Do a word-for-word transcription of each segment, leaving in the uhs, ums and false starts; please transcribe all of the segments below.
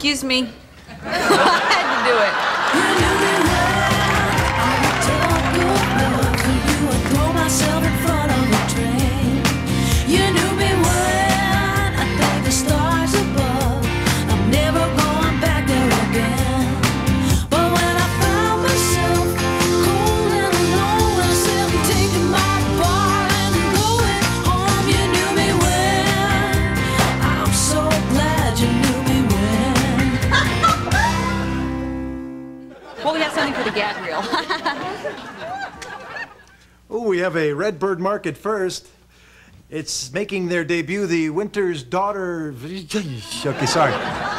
Excuse me. I had to do it. You knew me when I thank the stars above. I'm never going back there again. But when I found myself cold and alone, I said I'm taking my bar and going home. You knew me when. I'm so glad you knew me when. Well, we have something for the gag reel. Oh, we have a Redbird market first. It's making their debut, the Winters' daughter. Okay, sorry.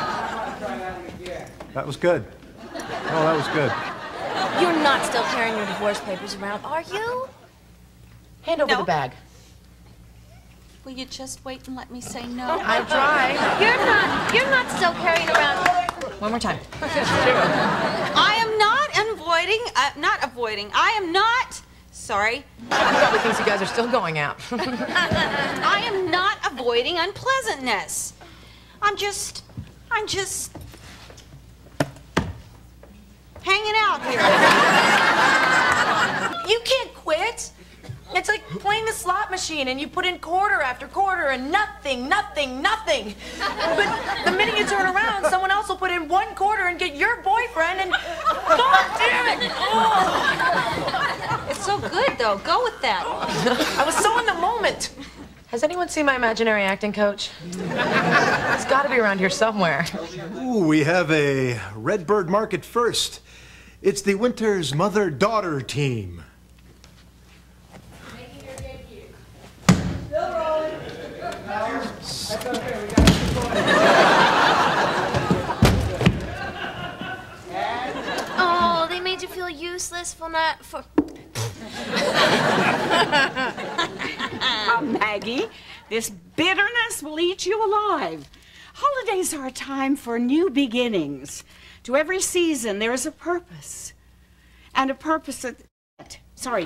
That was good. Oh, that was good. You're not still carrying your divorce papers around, are you? Hand over No. the bag. Will you just wait and let me say no? I'll try. You're not. You're not still carrying around. One more time. I am not avoiding. Uh, not avoiding. I am not. Sorry. He probably thinks you guys are still going out. I am not avoiding unpleasantness. I'm just. I'm just. hanging out here. You can't quit. It's like playing the slot machine and you put in quarter after quarter and nothing, nothing, nothing. But the minute you turn around, someone else will put in one quarter and get your boyfriend and... God damn it! Oh. It's so good, though. Go with that. I was so in the moment. Has anyone seen my imaginary acting coach? It's got to be around here somewhere. Ooh, we have a Redbird market first. It's the Winters mother-daughter team. Making their debut. Still rolling. That's okay, we got to Oh, they made you feel useless for not for. Uh, Maggie, this bitterness will eat you alive. Holidays are a time for new beginnings. To every season, there is a purpose. And a purpose that... Sorry.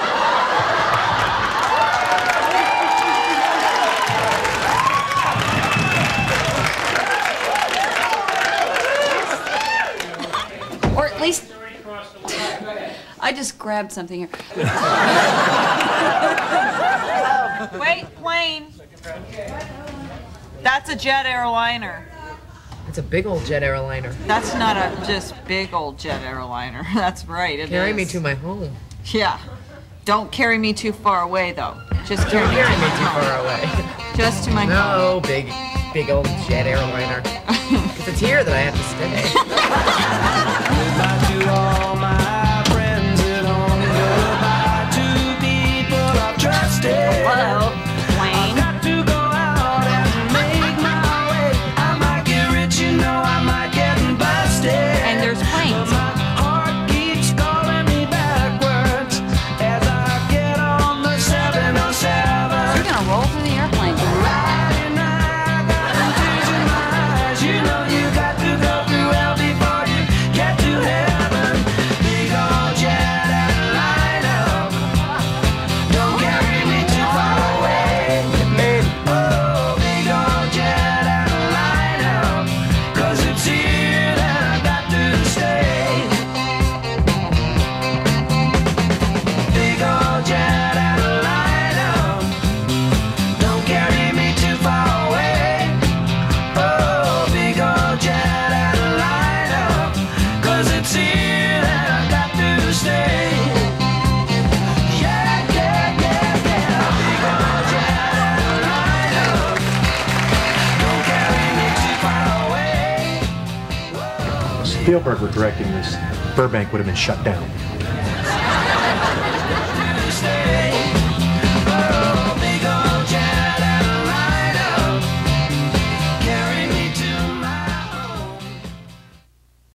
Or at least... I just grabbed something here. Wait, plane. That's a jet airliner. It's a big old jet airliner. That's not a just big old jet airliner. That's right, it Carry is. me to my home. Yeah. Don't carry me too far away, though. Just carry, Don't me, carry to me my too home. far away. Just to my home. No, big, big old jet airliner. Because it's here that I have to stay. Goodbye to all my friends at home. Goodbye to people I've trusted. Hello, I've got to go out and make my way. I might get rich, you know, I might get busted. And there's planes. But my heart keeps calling me backwards as I get on the seven oh seven. You're gonna roll through the airplane. Friday night, I got them tears in my eyes. You know you got to go through hell before you get to heaven. Big old jet airliner, don't carry me too far away. Oh, big old jet airliner, 'cause it's here that I got to stay. Big old jet airliner, don't carry me too far away. Oh, big old jet airliner, 'cause it's here that I got to stay. Yeah, yeah, yeah, yeah. Big old jet airliner, don't carry me too far away. If Spielberg were directing this, Burbank would have been shut down.